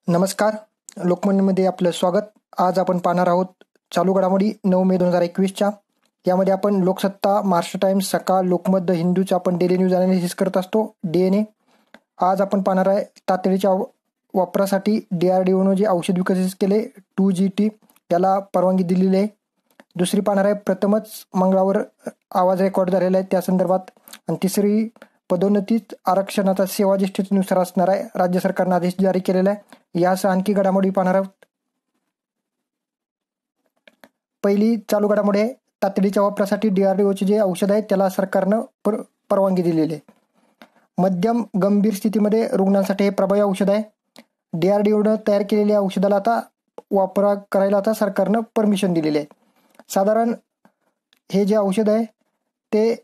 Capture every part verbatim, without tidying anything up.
नमस्कार, लोकमतमध्ये आपलं स्वागत. आज आपण पाहणार आहोत चालू घडामोडी नऊ मे दोन हजार एकवीसच्या. यामध्ये आपण लोकसत्ता, महाराष्ट्र टाइम्स, सकाळ, लोकमत, द हिंदूचा आपण डेली न्यूज अनालिसिस करत असतो, डी एन ए. आज आपण पाहणार आहे तातडीच्या वापरासाठी डी आर डी ओनं जे औषध विकसित केले टू जी टी त्याला परवानगी दिलेली आहे. दुसरी पाहणार आहे प्रथमच मंगळावर आवाज रेकॉर्ड झालेला आहे त्या संदर्भात. आणि तिसरी पदोन्नतीत आरक्षणाचा सेवा ज्येष्ठतेनुसार असणार आहे, राज्य सरकारनं आदेश जारी केलेला आहे. यासह आणखी घडामोडी पाहणार आहोत. पहिली चालू घडामोडी आहे तातडीच्या वापरासाठी डीआरडीओचे जे औषध आहे त्याला सरकारनं पर परवानगी दिलेली आहे. मध्यम गंभीर स्थितीमध्ये रुग्णांसाठी हे प्रभावी औषध आहे. डीआरडीओनं तयार केलेल्या औषधाला आता वापर करायला आता सरकारनं परमिशन दिलेली आहे. साधारण हे जे औषध आहे ते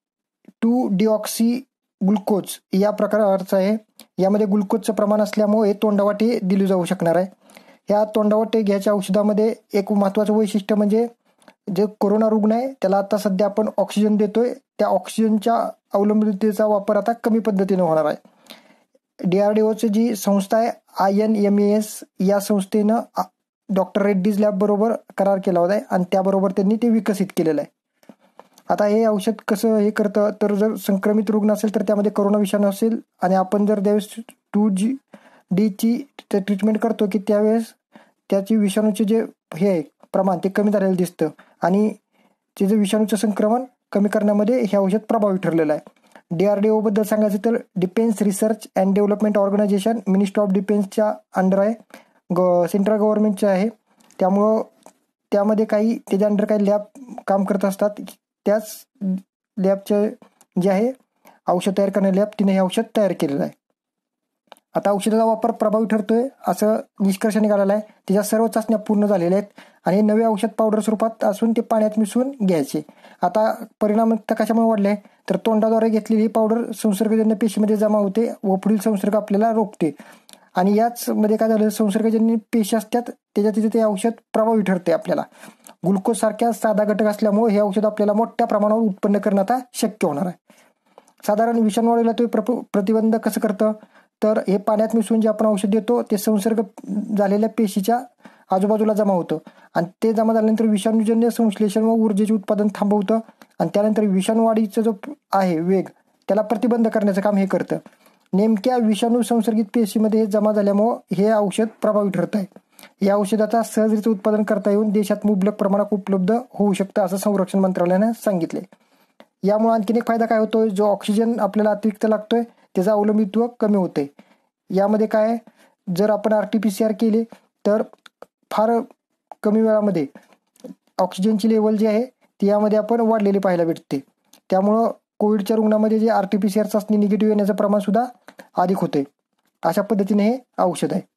टू डिऑक्सी ग्लुकोज या प्रकारचं आहे. यामध्ये ग्लुकोजचं प्रमाण असल्यामुळे तोंडावाटे दिली जाऊ शकणार आहे. या तोंडावाटे घ्यायच्या औषधामध्ये एक महत्त्वाचं वैशिष्ट्य म्हणजे जे कोरोना रुग्ण आहे त्याला आता सध्या आपण ऑक्सिजन देतोय, त्या ऑक्सिजनच्या अवलंबितेचा वापर आता कमी पद्धतीने होणार आहे. डीआरडीओची जी संस्था आहे I N M A S या संस्थेनं डॉक्टर रेड्डीज लॅब बरोबर करार केला होता आणि त्याबरोबर त्यांनी ते विकसित केलेलं आहे. आता हे औषध कसं हे करतं तर जर संक्रमित रुग्ण असेल तर त्यामध्ये कोरोना विषाणू असेल आणि आपण जर त्यावेळेस टू जी डीची ट्रीटमेंट करतो की त्यावेळेस त्याची विषाणूचे जे हे आहे प्रमाण ते कमी झालेलं दिसतं आणि त्याचं विषाणूचं संक्रमण कमी करण्यामध्ये हे औषध प्रभावी ठरलेलं आहे. डीआरडीओबद्दल सांगायचं तर defence research and development organisation ministry of डिफेन्सच्या अंडर आहे, ग सेंट्रल गव्हर्नमेंटचे आहे. त्यामुळं त्यामध्ये काही त्याच्या अंडर काही लॅब काम करत असतात. त्याच लॅबचे जे आहे औषध तयार करणारे लॅब तिने हे औषध तयार केलेलं आहे. आता औषधाचा वापर प्रभावी ठरतोय असं निष्कर्ष निघालेला आहे. त्याच्या सर्व चाचण्या पूर्ण झालेल्या आहेत आणि नवे औषध पावडर स्वरूपात असून ते पाण्यात मिसळून घ्यायचे. आता परिणामता कशामुळे वाढले तर तोंडाद्वारे घेतलेली ही पावडर संसर्गजन्य पेशीमध्ये जमा होते व पुढील संसर्ग आपल्याला रोखते. आणि याचमध्ये काय झालं, संसर्गजन्य पेशी असतात त्याच्या तिथे ते औषध प्रभावी ठरते. आपल्याला ग्लुकोज सारख्या साधा घटक असल्यामुळे हे औषध आपल्याला मोठ्या प्रमाणावर उत्पन्न करणं आता शक्य होणार आहे. साधारण विषाणूला ते प्र प्रतिबंध कसं करतं तर हे पाण्यात मिसळून जे आपण औषध देतो ते संसर्ग झालेल्या पेशीच्या आजूबाजूला जमा होतं आणि ते जमा झाल्यानंतर विषाणूजन्य संश्लेषण व ऊर्जेचे उत्पादन थांबवतं आणि त्यानंतर विषाणू वाढीचा जो आहे वेग त्याला प्रतिबंध करण्याचं काम हे करतं. नेमक्या विषाणू संसर्गित पेशीमध्ये हे जमा झाल्यामुळं हे औषध प्रभावी ठरत आहे. या औषधाचा सहजरित्या उत्पादन करता येऊन देशात मुबलक प्रमाणात उपलब्ध होऊ शकतं असं संरक्षण मंत्रालयानं सांगितले. यामुळे आणखीन एक फायदा काय होतोय, जो ऑक्सिजन आपल्याला अतिरिक्त लागतोय त्याचं अवलंबित्व कमी होते. यामध्ये काय जर आपण R T P C R केले तर फार कमी वेळामध्ये ऑक्सिजनची लेवल जी आहे ती यामध्ये आपण वाढलेली पाहायला भेटते. त्यामुळं कोविडच्या रुग्णामध्ये जे R T P C R चाचणी निगेटिव्ह येण्याचं प्रमाण सुद्धा अधिक होते. अशा पद्धतीने हे औषध आहे.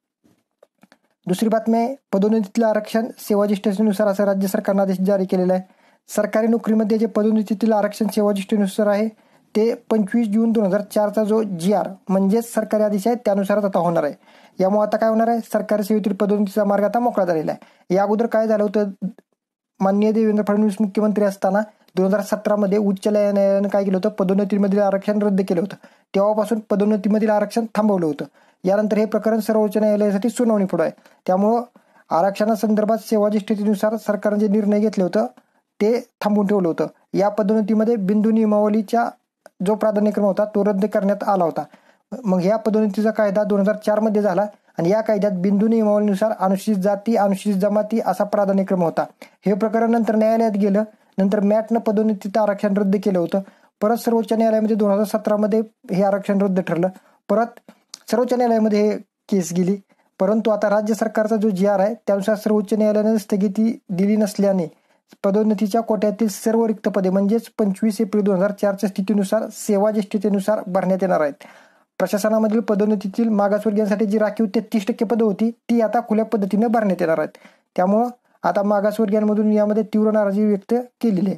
दुसरी बातमी आहे पदोन्नतीतलं आरक्षण सेवा ज्येष्ठतेनुसार असं राज्य सरकारनं आदेश जारी केलेला आहे. सरकारी नोकरीमध्ये जे पदोन्नतीतील आरक्षण सेवा ज्येष्ठतेनुसार आहे ते पंचवीस जून दोन हजार चारचा जो जी आर म्हणजेच सरकारी आदेश आहे त्यानुसारच आता होणार आहे. यामुळे आता काय होणार आहे, सरकारी सेवेतील पदोन्नतीचा मार्ग आता मोकळा झालेला आहे. या अगोदर काय झालं होतं, माननीय देवेंद्र फडणवीस मुख्यमंत्री असताना दोन हजार सतरामध्ये उच्च न्यायालयानं काय केलं होतं, पदोन्नतीमधील आरक्षण रद्द केलं होतं. तेव्हापासून पदोन्नतीमधील आरक्षण थांबवलं होतं. यानंतर हे प्रकरण सर्वोच्च न्यायालयासाठी सुनावणी पुढे आहे. त्यामुळं आरक्षणासंदर्भात सेवा ज्येष्ठतेनुसार सरकारने जे निर्णय घेतले होतं ते थांबवून ठेवलं होतं. या पदोन्नतीमध्ये बिंदू नियमावलीच्या जो प्राधान्यक्रम होता तो रद्द करण्यात आला होता. मग या पदोन्नतीचा कायदा दोन हजार चार मध्ये झाला आणि या कायद्यात बिंदू नियमावलीनुसार अनुसूचित जाती अनुसूचित जमाती असा प्राधान्यक्रम होता. हे प्रकरण नंतर न्यायालयात गेलं. नंतर मॅटनं पदोन्नतीत आरक्षण रद्द केलं होतं. परत सर्वोच्च न्यायालयामध्ये दोन हजार सतरामध्ये हे आरक्षण रद्द ठरलं. परत सर्वोच्च न्यायालयामध्ये हे केस गेली. परंतु आता राज्य सरकारचा जो जी आर आहे त्यानुसार सर्वोच्च न्यायालयाने स्थगिती दिली नसल्याने पदोन्नतीच्या कोट्यातील सर्व रिक्त पदे म्हणजेच पंचवीस एप्रिल दोन हजार चारच्या स्थितीनुसार सेवा ज्येष्ठतेनुसार भरण्यात येणार आहेत. प्रशासनामधील पदोन्नतीतील मागासवर्गीयांसाठी जी राखीव तेहतीस टक्के पदं होती ती आता खुल्या पद्धतीने भरण्यात येणार आहेत. त्यामुळं आता मागासवर्गीयांमधून यामध्ये तीव्र नाराजी व्यक्त केलेली आहे.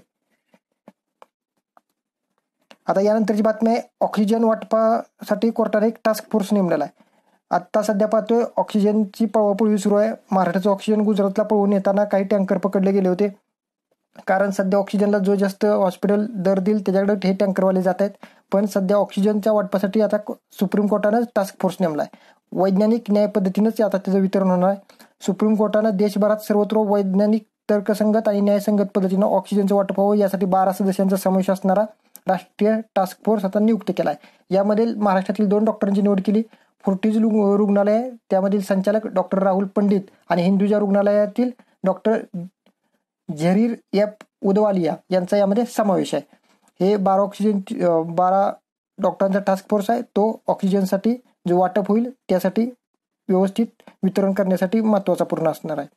आता यानंतरची बातमी आहे ऑक्सिजन वाटपासाठी कोर्टाने एक टास्क फोर्स नेमलेला आहे. आत्ता सध्या पाहतोय ऑक्सिजनची पळवापळवी सुरू आहे. महाराष्ट्राचं ऑक्सिजन गुजरातला पळवून येताना काही टँकर पकडले गेले होते. कारण सध्या ऑक्सिजनला जो जास्त हॉस्पिटल दर देईल त्याच्याकडे हे टँकरवाले जात आहेत. पण सध्या ऑक्सिजनच्या वाटपासाठी आता सुप्रीम कोर्टानं टास्क फोर्स नेमला आहे. वैज्ञानिक न्याय पद्धतीनंच आता त्याचं वितरण होणार आहे. सुप्रीम कोर्टानं देशभरात सर्वत्र वैज्ञानिक तर्कसंगत आणि न्यायसंगत पद्धतीनं ऑक्सिजनचं वाटप व्हावं यासाठी बारा सदस्यांचा समावेश असणारा राष्ट्रीय टास्क फोर्स आता नियुक्त केला आहे. यामध्ये महाराष्ट्रातील दोन डॉक्टरांची निवड केली. फोर्टिज रुग्णालय त्यामधील संचालक डॉक्टर राहुल पंडित आणि हिंदुजा रुग्णालयातील डॉक्टर झरीर एफ उदवालिया यांचा यामध्ये समावेश आहे. हे बारा ऑक्सिजन बारा डॉक्टरांचा टास्क फोर्स आहे. तो ऑक्सिजनसाठी जो वाटप होईल त्यासाठी व्यवस्थित वितरण करण्यासाठी महत्त्वाचा पूर्ण असणार आहे.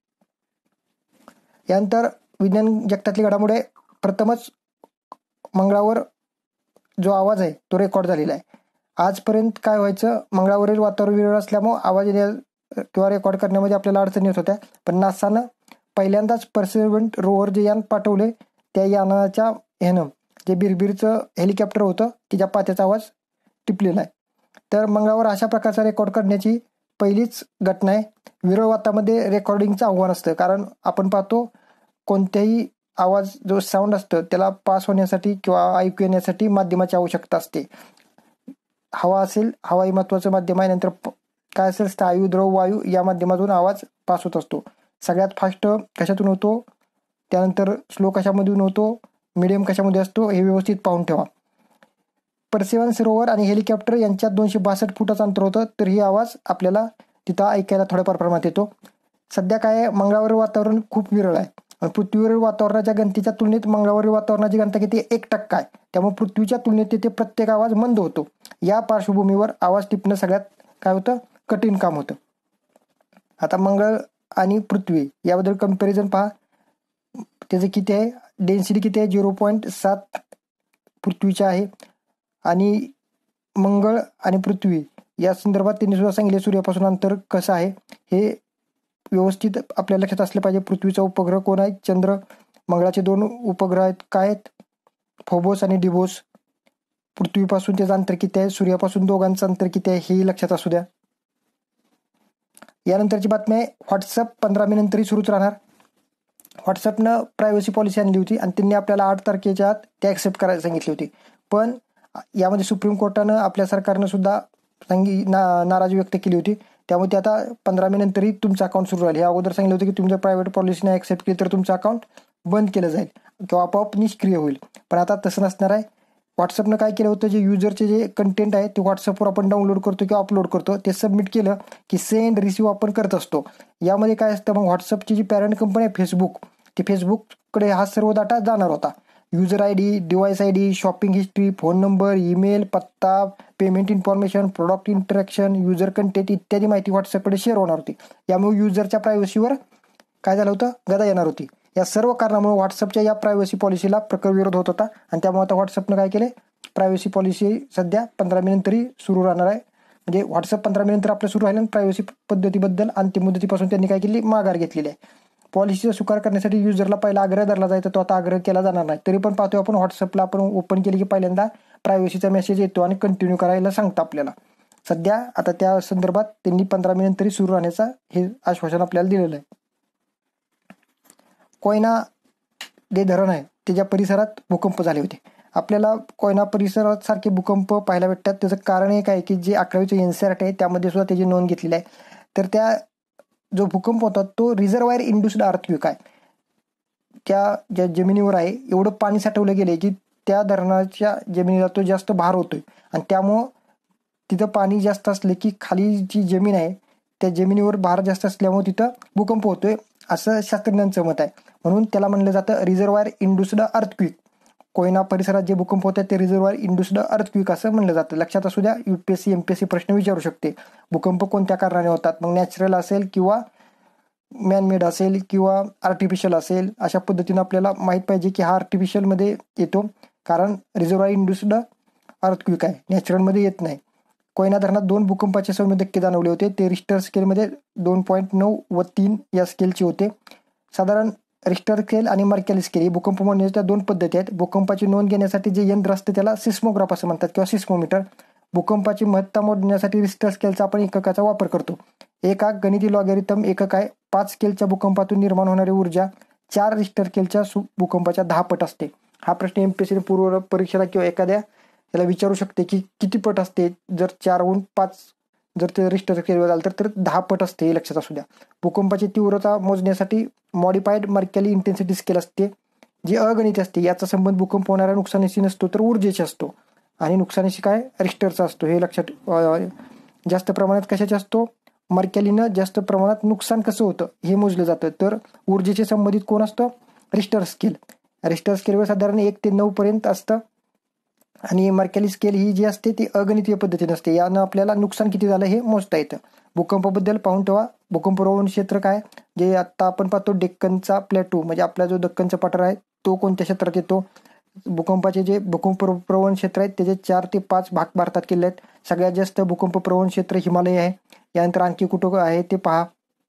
यानंतर विज्ञान जगतातली घडामोडी, प्रथमच मंगळावर जो आवाज आहे तो रेकॉर्ड झालेला आहे. आजपर्यंत काय व्हायचं, मंगळावरील वातावरण विरळ असल्यामुळे आवाज किंवा रेकॉर्ड करण्यामध्ये आपल्याला अडचणी येत होत्या. पण नासानं पहिल्यांदाच परसिव्हरंट रोवर जे यान पाठवले त्या यानाच्या ह्यानं जे बिरबिरचं हेलिकॉप्टर होतं तिच्या पात्याचा आवाज टिपलेला आहे. तर मंगळावर अशा प्रकारचा रेकॉर्ड करण्याची पहिलीच घटना आहे. विरळ वातावरणामध्ये रेकॉर्डिंगचं आव्हान असतं, कारण आपण पाहतो कोणत्याही आवाज जो साऊंड असतं त्याला पास होण्यासाठी किंवा ऐकू येण्यासाठी माध्यमाची आवश्यकता असते. हवा असेल, हवा ही महत्त्वाचं माध्यम आहे. नंतर काय असेल, स्थायू, द्रव, वायू या माध्यमातून आवाज पास होत असतो. सगळ्यात फास्ट कशातून होतो, त्यानंतर स्लो कशामधून होतो, मिडियम कशामध्ये असतो हे व्यवस्थित पाहून ठेवा. परसिव्हरन्स रोवर आणि हेलिकॉप्टर यांच्यात दोनशे बासष्ट फुटाचं अंतर होतं, तर ही आवाज आपल्याला तिथं ऐकायला थोड्याफार प्रमाणात येतो. सध्या काय आहे, मंगळावरील वातावरण खूप विरळ आहे. पृथ्वीवरील वातावरणाच्या घनतेच्या तुलनेत मंगळावरील वातावरणाची घनता किती, एक टक्का आहे. त्यामुळे पृथ्वीच्या तुलनेत तिथे प्रत्येक आवाज मंद होतो. या पार्श्वभूमीवर आवाज टिपणं सगळ्यात काय होतं, कठीण काम होतं. आता मंगळ आणि पृथ्वी याबद्दल कम्पॅरिझन पहा. त्याचं किती आहे, डेन्सिटी किती आहे, झिरो पॉईंट सात पृथ्वीच्या आहे. आणि मंगळ आणि पृथ्वी या संदर्भात त्यांनी सुद्धा सांगितले सूर्यापासून अंतर कसं आहे हे व्यवस्थित आपल्या लक्षात असलं पाहिजे. पृथ्वीचा उपग्रह कोण आहे, चंद्र. मंगळाचे दोन उपग्रह आहेत, काय आहेत, फोबोस आणि डिबोस. पृथ्वीपासून त्याचं अंतर किती आहे, सूर्यापासून दोघांचं अंतर किती आहे हेही लक्षात असू द्या. यानंतरची बातमी आहे, व्हॉट्सअप पंधरा मे नंतरही सुरूच राहणार. व्हॉट्सअपनं प्रायव्हसी पॉलिसी आणली होती आणि त्यांनी आपल्याला आठ तारखेच्या आत ते ॲक्सेप्ट करायला सांगितली होती. पण यामध्ये सुप्रीम कोर्टानं आपल्या सरकारनं सुद्धा सांगी ना नाराजी व्यक्त केली होती. त्यामुळे ते आता पंधरा मे नंतरही तुमचं अकाउंट सुरू राहील. हे अगोदर सांगितलं होतं की तुमच्या प्रायव्हेट पॉलिसीने ॲक्सेप्ट केली तर तुमचं अकाउंट बंद केलं जाईल किंवा आपोआप निष्क्रिय होईल. पण आता तसं नसणार आहे. व्हॉट्सअपनं काय केलं होतं, जे युजरचे जे कंटेंट आहे ते व्हॉट्सअपवर आपण डाउनलोड करतो किंवा अपलोड करतो ते सबमिट केलं की सेंड रिसिव्ह आपण करत असतो. यामध्ये काय असतं, मग व्हॉट्सअपची जी पॅरेंट कंपनी आहे फेसबुक, ती फेसबुककडे हा सर्व डाटा जाणार होता. User I D, device I D, shopping history, phone number, email, पत्ता, payment information, product interaction, user content इत्यादी माहिती व्हॉट्सअपकडे शेअर होणार होती. यामुळे युजरच्या प्रायव्हसीवर काय झालं होतं, गदा येणार होती. या सर्व कारणामुळे व्हॉट्सअपच्या या प्रायव्हसी पॉलिसीला प्रखर विरोध होत होता आणि त्यामुळे आता व्हॉट्सअपनं काय केले, प्रायव्हसी पॉलिसी सध्या पंधरा मे नंतरही सुरू राहणार आहे. म्हणजे व्हॉट्सअप पंधरा मे नंतर आपलं सुरू राहिलं आणि प्रायव्हसी पद्धतीबद्दल अंतिम मुदतीपासून त्यांनी काय केली, माघार घेतलेली आहे. पॉलिसीचा स्वीकार करण्यासाठी युजरला पहिला आग्रह धरला जायचा, तो आता आग्रह केला जाणार नाही. तरी पण पाहतोय आपण व्हॉट्सअपला आपण ओपन केली की पहिल्यांदा प्रायव्हसीचा मेसेज येतो आणि कंटिन्यू करायला सांगतं आपल्याला. सध्या आता त्या संदर्भात त्यांनी पंधरा मे नंतरही सुरू राहण्याचा हे आश्वासन आपल्याला दिलेलं आहे. कोयना जे धरण आहे त्याच्या परिसरात भूकंप झाले होते. आपल्याला कोयना परिसरात सारखे भूकंप पाहायला भेटतात. त्याचं कारण एक आहे की जे अकरावीचं एनसीआरटी आहे त्यामध्ये सुद्धा त्याची नोंद घेतलेली आहे. तर त्या जो भूकंप होता तो रिझर्वायर इंड्युस्ड अर्थक्वेक आहे. त्या ज्या जमिनीवर आहे एवढं पाणी साठवलं गेले की त्या धरणाच्या जमिनीला तो जास्त भार होतोय आणि त्यामुळं तिथं पाणी जास्त असले की खाली जी जमीन आहे त्या जमिनीवर भार जास्त असल्यामुळे तिथं भूकंप होतोय असं शास्त्रज्ञांचं मत आहे. म्हणून त्याला म्हणलं जातं रिझर्वायर इंड्युस्ड अर्थक्वेक. कोयना परिसरात जे भूकंप होतात ते रिझर्वायर इंड्युस्ड अर्थक्वेक असं म्हणलं जातं. लक्षात असू द्या, युपीएससी एमपीएससी प्रश्न विचारू शकते. भूकंप कोणत्या कारणाने होतात, मग नॅचरल असेल किंवा मॅनमेड असेल किंवा आर्टिफिशियल असेल, अशा पद्धतीनं आपल्याला माहीत पाहिजे की हा आर्टिफिशियलमध्ये येतो कारण रिझर्वायर इंड्युस्ड अर्थक्वेक आहे, नॅचरलमध्ये येत नाही. कोयना धरणात दोन भूकंपाचे सौम्य धक्के जाणवले होते. ते रिश्टर स्केलमध्ये दोन पॉईंट नऊ व तीन या स्केलचे होते. साधारण रिश्टर स्केल आणि मर्कॅली स्केल ही भूकंप मोजण्याच्या दोन पद्धती आहेत. भूकंपाची नोंद घेण्यासाठी जे यंत्र असते त्याला सिस्मोग्राफ असं म्हणतात किंवा सिस्मोमीटर. भूकंपाची महत्ता मोजण्यासाठी रिश्टर स्केलचा आपण एककाचा वापर करतो. एका गणिती लॉगॅरिथम एकक आहे. पाच स्केलच्या भूकंपातून निर्माण होणारी ऊर्जा चार रिश्टर स्केलच्या भूकंपाच्या दहा पट असते. हा प्रश्न एमपीएससी पूर्व परीक्षेला किंवा एखाद्या याला विचारू शकते की किती पट असते. जर चारहून पाच जर ते रिश्टर स्केलवर झालं तर तर दहा पट असते, हे लक्षात असू द्या. भूकंपाची तीव्रता मोजण्यासाठी मॉडिफाईड मर्कॅली इंटेन्सिटी स्केल असते, जी अगणित असते. याचा संबंध भूकंप होणाऱ्या नुकसानीशी नसतो तर ऊर्जेशी असतो. आणि नुकसानीशी काय, रिश्टरचा असतो, हे लक्षात. अं, जास्त प्रमाणात कशाचे असतो, मर्कॅलीनं जास्त प्रमाणात नुकसान कसं होतं हे मोजलं जातं. तर ऊर्जेशी संबंधित कोण असतं, रिश्टर स्केल. रिश्टर स्केलवर साधारण एक ते नऊ पर्यंत असतं. आणि मर्कॅली स्केल ही जी असते ती अगणितीय पद्धतीने असते. यानं आपल्याला नुकसान किती झालं हे मोजता येतं. भूकंपाबद्दल पाहून ठेवा. भूकंपप्रवण क्षेत्र काय, जे आता आपण पाहतो डेक्कनचा प्लॅटो, म्हणजे आपला जो दक्कनचा पठार आहे तो कोणत्या क्षेत्रात येतो. भूकंपाचे जे भूकंप प्रवण क्षेत्र आहेत त्याचे चार ते पाच भाग भारतात केले आहेत. सगळ्यात जास्त भूकंप प्रवण क्षेत्र हिमालय आहे. यानंतर आणखी कुठं आहे ते पहा.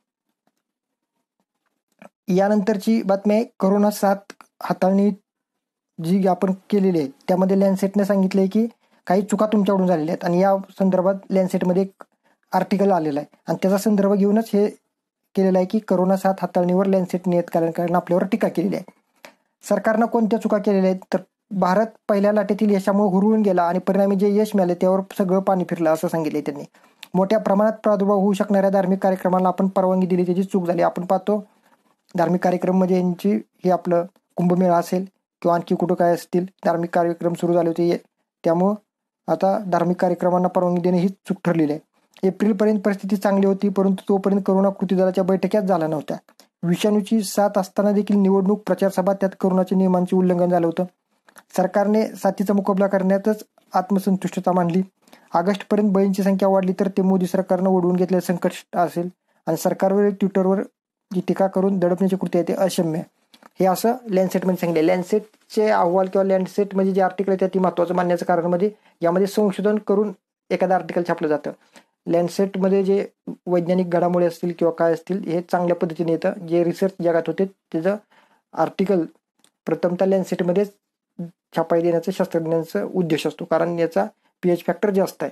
यानंतरची बातमी आहे करोना साथ हाताळणी जी आपण केलेली आहे त्यामध्ये लॅन्सेटने सांगितलंय की काही चुका तुमच्याकडून झालेल्या आहेत. आणि या संदर्भात लॅन्सेटमध्ये एक आर्टिकल आलेलं आहे आणि त्याचा संदर्भ घेऊनच हे केलेलं आहे की करोना साथ हाताळणीवर लॅन्सेट नियतकालिकानं आपल्यावर टीका केलेली आहे. सरकारनं कोणत्या चुका केलेल्या आहेत, तर भारत पहिल्या लाटेतील यशामुळे हुरळून गेला आणि परिणामी जे यश मिळाले त्यावर सगळं पाणी फिरलं असं सांगितले त्यांनी. मोठ्या प्रमाणात प्रादुर्भाव होऊ शकणाऱ्या धार्मिक कार्यक्रमांना आपण परवानगी दिली, त्याची चूक झाली. आपण पाहतो धार्मिक कार्यक्रम म्हणजे यांची हे आपलं कुंभमेळा असेल किंवा आणखी कुठं काय असतील धार्मिक कार्यक्रम सुरू झाले होते, त्यामुळं आता धार्मिक कार्यक्रमांना परवानगी देणे ही चूक ठरलेली आहे. एप्रिलपर्यंत परिस्थिती चांगली होती, परंतु तोपर्यंत करोना कृती दलाच्या बैठक्याच झाल्या नव्हत्या. विषाणूची साथ असताना देखील निवडणूक प्रचार सभा त्यात करोनाच्या नियमांचे उल्लंघन झालं होतं. सरकारने साथीचा मुकाबला करण्यातच आत्मसंतुष्टता मांडली. ऑगस्टपर्यंत बळींची संख्या वाढली तर ते मोदी सरकारनं ओढवून घेतलेलं संकट असेल आणि सरकारवर ट्विटरवर जी टीका करून दडपण्याची कृती आहे ते अक्षम्य. हे असं लॅन्सेटमध्ये सांगितले. लॅन्सेटचे अहवाल किंवा लॅन्सेट म्हणजे जे आर्टिकल आहे ती महत्त्वाचं मानण्याचं कारण म्हणजे यामध्ये संशोधन करून एखादं आर्टिकल छापलं जातं. लॅन्सेटमध्ये जे वैज्ञानिक घडामोडी असतील किंवा काय असतील हे चांगल्या पद्धतीने येतं. जे रिसर्च जगात होते त्याचं आर्टिकल प्रथमतः लॅन्सेटमध्ये छापाई देण्याचा शास्त्रज्ञांचा उद्देश असतो, कारण याचा पीएच फॅक्टर जास्त आहे.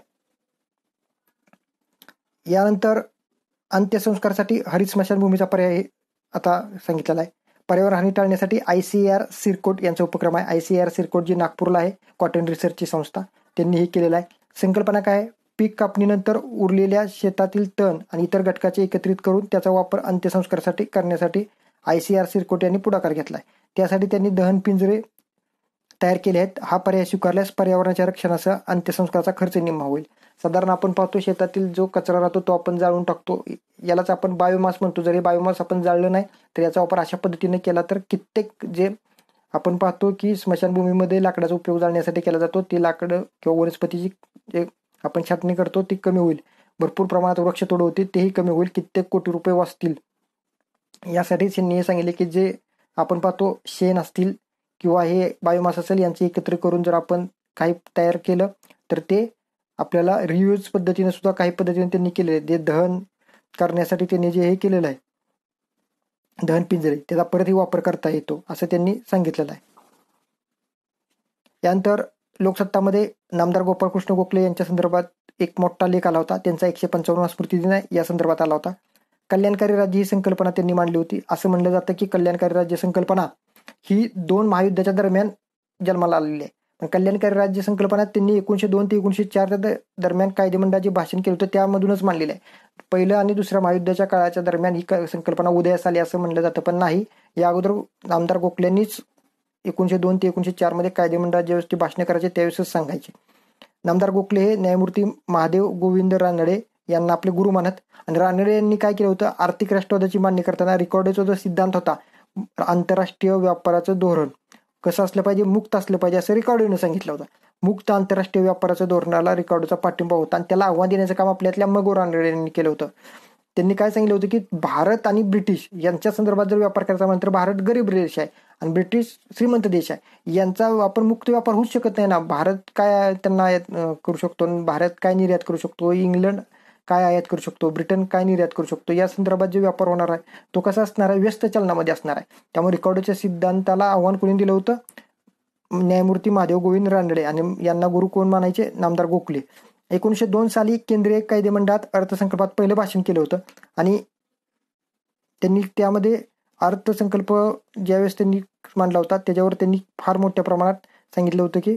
यानंतर अंत्यसंस्कारासाठी हरित स्मशानभूमीचा पर्याय आता सांगितलेला आहे. पर्यावरण हानी टाळण्यासाठी आय सी आर सिरकोट यांचा उपक्रम आहे. आय सी आर सिरकोट जी नागपूरला आहे, कॉटन रिसर्चची संस्था, त्यांनी हे केलेलं आहे. संकल्पना काय, पीक कापणीनंतर उरलेल्या शेतातील तण आणि इतर घटकाचे एकत्रित करून त्याचा वापर अंत्यसंस्कारासाठी करण्यासाठी आय सी आर सिरकोट यांनी पुढाकार घेतला आहे. त्यासाठी त्यांनी दहन पिंजरे तयार केले आहेत. हा पर्याय स्वीकारल्यास पर्यावरणाच्या रक्षणासह अंत्यसंस्काराचा खर्च निम्मा होईल. साधारण आपण पाहतो शेतातील जो कचरा राहतो तो आपण जाळून टाकतो, यालाच आपण बायोमास म्हणतो. जरी बायोमास आपण जाळलं नाही तर याचा वापर अशा पद्धतीने केला तर कित्येक जे आपण पाहतो की स्मशानभूमीमध्ये लाकडाचा उपयोग जाळण्यासाठी केला जातो, ते लाकडं किंवा वनस्पतीची जे आपण छाटणी करतो ती कमी होईल. भरपूर प्रमाणात वृक्षतोड होते तेही कमी होईल. कित्येक कोटी रुपये वाचतील. यासाठी त्यांनी हे सांगितले की जे आपण पाहतो शेण असतील किंवा हे बायोमास असेल यांचे एकत्र करून जर आपण काही तयार केलं तर ते आपल्याला रियूज पद्धतीने सुद्धा काही पद्धतीने त्यांनी केलेले आहे. जे दहन करण्यासाठी त्यांनी जे हे केलेलं आहे दहन पिंजरे, त्याचा परतही वापर करता येतो असं त्यांनी सांगितलेलं आहे. यानंतर लोकसत्तामध्ये नामदार गोपाळकृष्ण गोखले यांच्या संदर्भात एक मोठा लेख आला होता. त्यांचा एकशे पंचावन्न स्मृती दिन आहे या संदर्भात आला होता. कल्याणकारी राज्य ही संकल्पना त्यांनी मांडली होती. असं म्हणलं जातं की कल्याणकारी राज्य संकल्पना ही दोन महायुद्धाच्या दरम्यान जन्माला आलेली आहे. पण कल्याणकारी राज्य संकल्पना त्यांनी एकोणीशे दोन ते एकोणीशे चार दरम्यान कायदेमंडळाचे भाषण केलं होतं त्यामधूनच मांडलेलं आहे. पहिलं आणि दुसऱ्या महायुद्धाच्या काळाच्या दरम्यान ही संकल्पना उदयास आली असं म्हणलं जातं, पण नाही. या अगोदर नामदार गोखल्यांनीच एकोणीशे दोन ते एकोणीशे चार मध्ये कायदेमंडळात ज्यावेळेस ते भाषण करायचे त्यावेळेसच सांगायचे. नामदार गोखले हे न्यायमूर्ती महादेव गोविंद रानडे यांना आपले गुरु मानत. आणि रानडे यांनी काय केलं होतं, आर्थिक राष्ट्रवादाची मांडणी करताना रिकॉर्डेचा जो सिद्धांत होता आंतरराष्ट्रीय व्यापाराचं धोरण कसं असलं पाहिजे, मुक्त असलं पाहिजे असं रिकॉर्डोने सांगितलं होतं. मुक्त आंतरराष्ट्रीय व्यापाराच्या धोरणाला रिकॉर्डोचा पाठिंबा होता आणि त्याला आव्हान देण्याचं काम आपल्यातल्या मगो रानडे यांनी केलं होतं. त्यांनी काय सांगितलं होतं की भारत आणि ब्रिटिश यांच्या संदर्भात जर व्यापार करायचा म्हणलं तर भारत गरीब देश आहे आणि ब्रिटिश श्रीमंत देश आहे. यांचा वापर मुक्त व्यापार होऊच शकत नाही ना. भारत काय त्यांना आयात करू शकतो, भारत काय निर्यात करू शकतो, इंग्लंड काय आयात करू शकतो, ब्रिटन काय निर्यात करू शकतो, या संदर्भात जे व्यापार होणार आहे तो कसा असणार आहे, व्यस्त चलनामध्ये असणार आहे. त्यामुळे रिकॉर्डोच्या सिद्धांताला आव्हान कोणी दिलं होतं, न्यायमूर्ती महादेव गोविंद रानडे. आणि यांना गुरु कोण मानायचे, नामदार गोखले. एकोणीसशे दोन साली केंद्रीय कायदेमंडळात अर्थसंकल्पात पहिलं भाषण केलं होतं आणि त्यांनी त्यामध्ये अर्थसंकल्प ज्यावेळेस त्यांनी मांडला होता त्याच्यावर त्यांनी फार मोठ्या प्रमाणात सांगितलं होतं की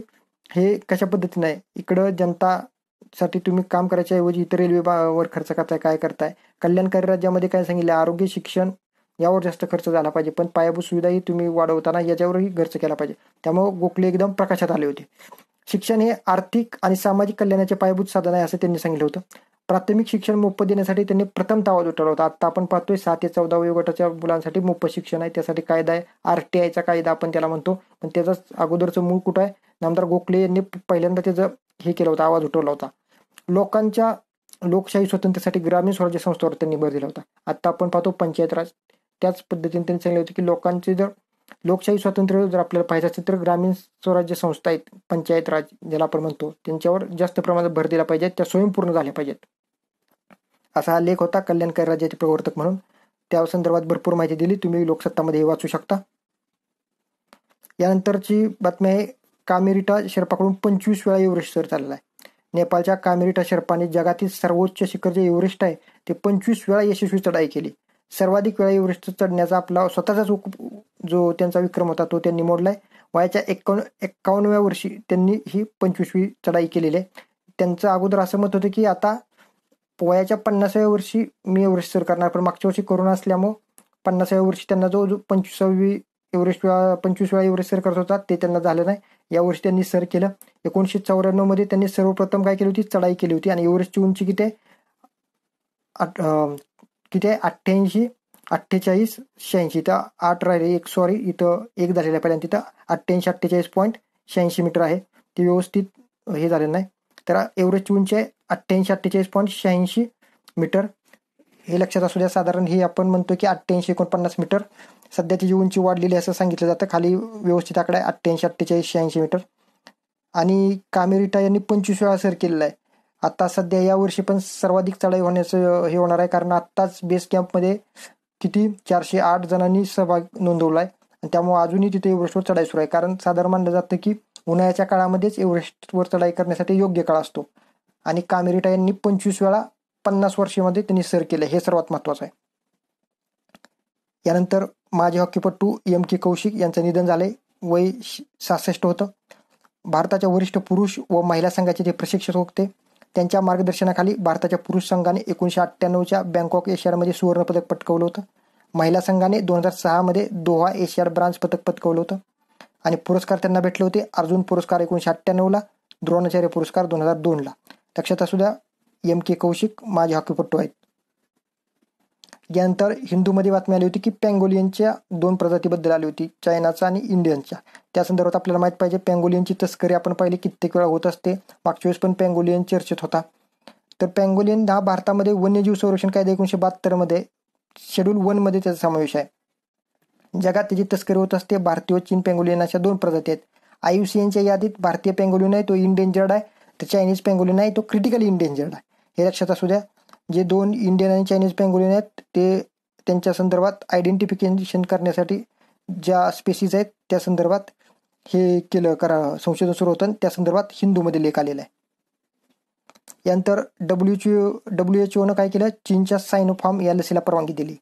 हे कशा पद्धतीने आहे, इकडं जनतासाठी तुम्ही काम करायच्या ऐवजी इतर रेल्वेवर खर्च करताय, काय करताय. कल्याणकारी राज्यामध्ये काय सांगितलं, आरोग्य शिक्षण यावर जास्त खर्च झाला पाहिजे, पण पायाभूत सुविधाही तुम्ही वाढवताना याच्यावरही खर्च केला पाहिजे. त्यामुळे गोखले एकदम प्रकाशात आले होते. शिक्षण हे आर्थिक आणि सामाजिक कल्याणाचे पायाभूत साधन आहे असं त्यांनी सांगितलं होतं. प्राथमिक शिक्षण मोफत देण्यासाठी त्यांनी प्रथम आवाज उठवला होता. आता आपण पाहतोय सात ते चौदा वयोगटाच्या मुलांसाठी मोफत शिक्षण आहे, त्यासाठी कायदा आहे, आरटीआयचा कायदा आपण त्याला म्हणतो. पण त्याचं अगोदरचं मूळ कुठं आहे, नामदार गोखले यांनी पहिल्यांदा त्याचं हे केलं होतं, आवाज उठवला होता. लोकांच्या लोकशाही स्वातंत्र्यासाठी ग्रामीण स्वराज्य संस्थेवर त्यांनी भर दिला होता. आता आपण पाहतो पंचायत राज, त्याच पद्धतीने त्यांनी सांगितलं होतं की लोकांचे जर लोकशाही स्वातंत्र्य जर आपल्याला पाहिजे असेल तर ग्रामीण स्वराज्य संस्था आहेत, पंचायत राज ज्याला आपण म्हणतो, त्यांच्यावर जास्त प्रमाणात भर दिला पाहिजे, त्या स्वयंपूर्ण झाल्या पाहिजेत. असा हा लेख होता कल्याणकारी राज्याचे प्रवर्तक म्हणून. त्या संदर्भात भरपूर माहिती दिली, तुम्ही लोकसत्तामध्ये हे वाचू शकता. यानंतरची बातमी आहे, कामेरिटा शेर्पाकडून पंचवीस वेळा एव्हरेस्ट सर चाललेला आहे. नेपाळच्या कामेरिटा शेर्पाने जगातील सर्वोच्च शिखर जे एव्हरेस्ट आहे ते पंचवीस वेळा यशस्वी चढाई केली. सर्वाधिक वेळा एव्हरेस्ट चढण्याचा आपला स्वतःचाच जो त्यांचा विक्रम होता तो त्यांनी मोडलाय. वयाच्या एक्कावन्न एक्कावन्नव्या वर्षी त्यांनी ही पंचवीसवी चढाई केलेली आहे. त्यांचं अगोदर असं मत होतं की आता वयाच्या पन्नासाव्या वर्षी मी एव्हरेस्ट सर करणार, पण मागच्या वर्षी कोरोना असल्यामुळं पन्नासाव्या वर्षी त्यांना जो जो पंचवीसावी एव्हरेस्ट वेळा पंचवीस वेळा एव्हरेस्ट सर करत होता ते त्यांना झालं नाही. यावर्षी त्यांनी सर केलं. एकोणीसशे चौऱ्याण्णव मध्ये त्यांनी सर्वप्रथम काय केली होती, चढाई केली होती. आणि एव्हरेस्टची उंची किती आहे, किती आहे, अठ्ठ्याऐंशी अठ्ठेचाळीस शहाऐंशी. इथं आठ राहिले, एक सॉरी इथं एक झालेलं आहे पहिल्यांदा. तिथं अठ्ठ्याऐंशी अठ्ठेचाळीस पॉईंट शहाऐंशी मीटर आहे, ते व्यवस्थित हे झालेलं नाही. तर एव्हरेस्टची उंची आहे अठ्ठ्याऐंशी अठ्ठेचाळीस पॉईंट शहाऐंशी मीटर, हे लक्षात असू द्या. साधारण हे आपण म्हणतो की अठ्ठ्याऐंशी एकोणपन्नास मीटर. सध्या तिची उंची वाढलेली असं सांगितलं जातं, खाली व्यवस्थित आकडा आहे अठ्ठ्याऐंशी अठ्ठेचाळीस शहाऐंशी मीटर. आणि कामेरिटा यांनी पंचवीस वेळा सर केलेला आहे. आता सध्या या वर्षी पण सर्वाधिक चढाई होण्याचं हे होणार आहे, कारण आत्ताच बेस कॅम्पमध्ये किती चारशे आठ जणांनी सहभाग नोंदवला आहे. आणि त्यामुळे अजूनही तिथे एव्हरेस्टवर चढाई सुरू आहे, कारण साधारण मानलं जातं की उन्हाळ्याच्या काळामध्येच एव्हरेस्टवर चढाई करण्यासाठी योग्य काळ असतो. आणि कामेरिटा यांनी पंचवीस वेळा पन्नास वर्षामध्ये त्यांनी सर केले, हे सर्वात महत्वाचं आहे. यानंतर माजी हॉकीपटू एम के कौशिक यांचं निधन झालंय, वय सहासष्ट होतं. भारताच्या वरिष्ठ पुरुष व महिला संघाचे जे प्रशिक्षक होते त्यांच्या मार्गदर्शनाखाली भारताच्या पुरुष संघाने एकोणीसशे अठ्ठ्याण्णवच्या बँकॉक एशियाडमध्ये सुवर्णपदक पटकावलं होतं. महिला संघाने दोन हजार सहामध्ये दोहा एशियाड ब्रांज पदक पटकावलं होतं. आणि पुरस्कार त्यांना भेटले होते, अर्जुन पुरस्कार एकोणीसशे अठ्ठ्याण्णवला, द्रोणाचार्य पुरस्कार दोन हजार दोनला. लक्षात असू द्या, एम के कौशिक माजी हॉकीपटू आहेत. यानंतर हिंदूमध्ये बातमी आली होती की पँगोलियनच्या दोन प्रजातीबद्दल आली होती, चायनाचा आणि इंडियनच्या. त्या संदर्भात आपल्याला माहित पाहिजे, पँगोलियनची तस्करी आपण पाहिली कित्येक वेळा होत असते. मागच्या वेळेस पण पँगोलियन चर्चेत होता. तर पँगोलियन हा भारतामध्ये वन्यजीव संरक्षण कायदा एकोणीसशे बहात्तर मध्ये शेड्यूल वन मध्ये त्याचा समावेश आहे. जगात त्याची तस्करी होत असते. भारतीय व चीन पँगोलियन अशा दोन प्रजाती आहेत. आय यू सी एनच्या यादीत भारतीय पँगोलियन आहे तो इंडेंजर्ड आहे, तर चायनीज पँगोलियन आहे तो क्रिटिकली इंडेंजर्ड आहे, हे लक्षात असू द्या. जे दोन इंडियन आणि चायनीज पँगोलियन आहेत ते त्यांच्या संदर्भात आयडेंटिफिकेशन करण्यासाठी ज्या स्पेसीज आहेत त्या संदर्भात हे केलं करा संशोधन सुरू होतं, त्या संदर्भात हिंदूमध्ये लेख आलेला आहे. यानंतर डब्ल्यूएचओ डब्ल्यू एच ओनं काय केलं, चीनच्या सायनोफार्म या लसीला परवानगी दिली.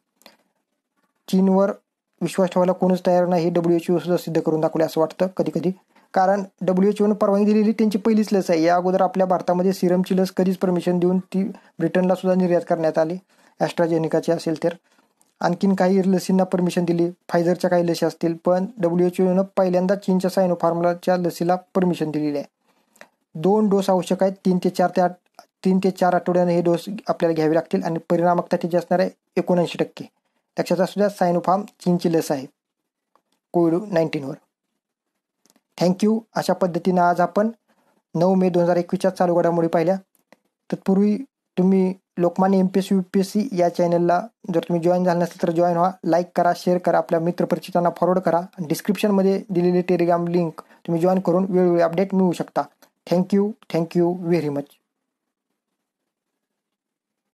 चीनवर विश्वास ठेवायला कोणच तयार नाही, हे डब्ल्यूएचओ सुद्धा सिद्ध करून दाखवले असं वाटतं कधी कधी. कारण डब्ल्यूएचओनं परवानगी दिलेली त्यांची पहिलीच लस आहे. या अगोदर आपल्या भारतामध्ये सिरमची लस कधीच परमिशन देऊन ती ब्रिटनला सुद्धा निर्यात करण्यात आली, ॲस्ट्राजेनिकाची असेल तर. आणखीन काही लसींना परमिशन दिली, फायझरच्या काही लसी असतील, पण डब्ल्यूएचओनं पहिल्यांदा चीनच्या सायनोफार्मच्या लसीला परमिशन दिलेली आहे. दोन डोस आवश्यक आहेत, तीन ते चार ते आठ तीन ते चार आठवड्याने हे डोस आपल्याला घ्यावे लागतील आणि परिणामकता त्याची असणार आहे एकोणऐंशी टक्के. लक्षात असू द्या, सायनोफार्म चीनची लस आहे कोविड नाईन्टीनवर. थँक्यू. अशा पद्धतीनं आज आपण नऊ मे दोन हजार एकवीसच्या चालू घडामोडी पाहिल्या. तत्पूर्वी तुम्ही Lokmanya M P S C U P S C या चॅनलला जर तुम्ही जॉईन झाला नसेल तर जॉईन व्हा, लाईक करा, शेअर करा, आपल्या मित्रपरिचितांना फॉरवर्ड करा. डिस्क्रिप्शनमध्ये दिलेली टेलिग्राम लिंक तुम्ही जॉईन करून वेळोवेळी अपडेट मिळवू शकता. Thank you thank you very much.